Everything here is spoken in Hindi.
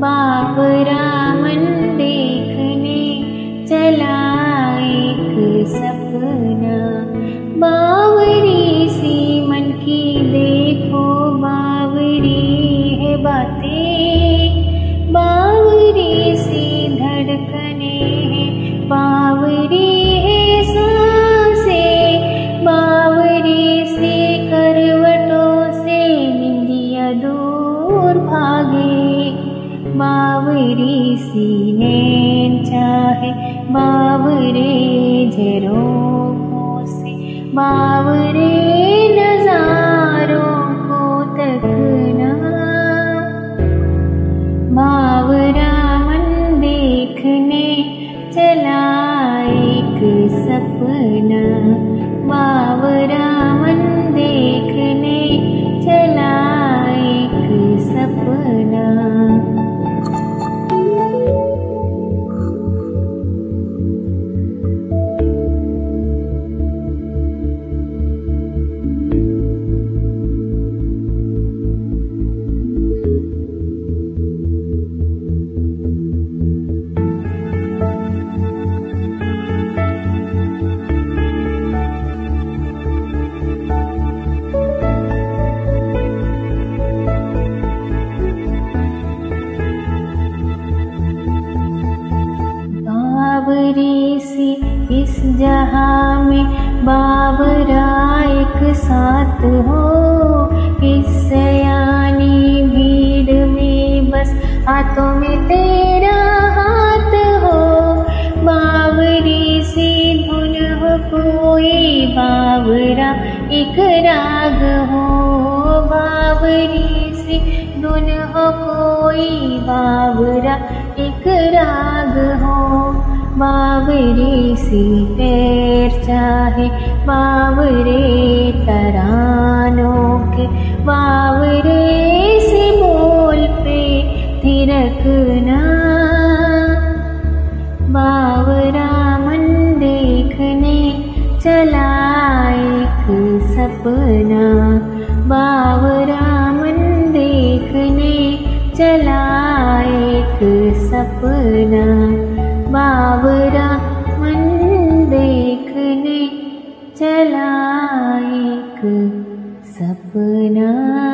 बावरा मन देखने चला एक सपना। बावरी सी मन की देखो बावरी है बातें, बावरी सी धड़कने हैं, बावरी है सांसें, बावरी सी करवटों से निंदिया दूर भागे, बावरी सी नैन चाहे बावरे झरोखों से, बावरे नजारों को तकना। बावरा मन देखने चला एक सपना, बावरा मन देखने चला एक सपना। बावरी सी इस जहां में बावरा एक साथ हो, इस सयानी भीड़ में बस हाथों में तेरा हाथ हो। बावरी सी धुन हो कोई बावरा एक राग हो, बावरी सी धुन हो कोई बावरा एक राग हो। बावरी सी पैर चाहे बावरे तरानों के, बावरे से बोल पे थिरकना। बावरा मन देखने चला एक सपना, बावरा मन देखने चला एक सपना। बावरा मन देखने चला एक सपना।